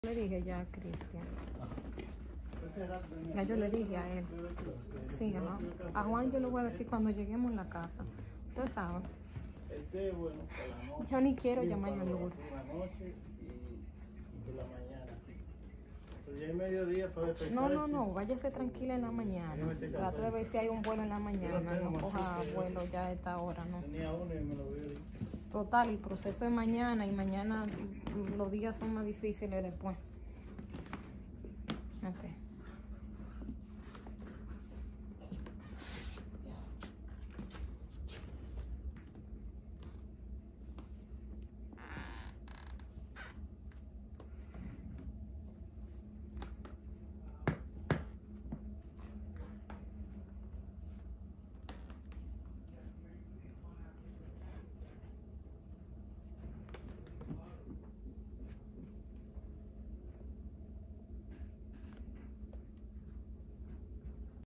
Le dije ya a Cristian. Ya yo le dije a él. Sí, ajá. A Juan yo le voy a decir cuando lleguemos a la casa. Usted sabe. Yo ni quiero llamar a Lourdes. No, váyase tranquila en la mañana. Trate de ver si hay un vuelo en la mañana. No coja vuelo ya a esta hora, ¿no? Total, el proceso es mañana y mañana los días son más difíciles después. Ok.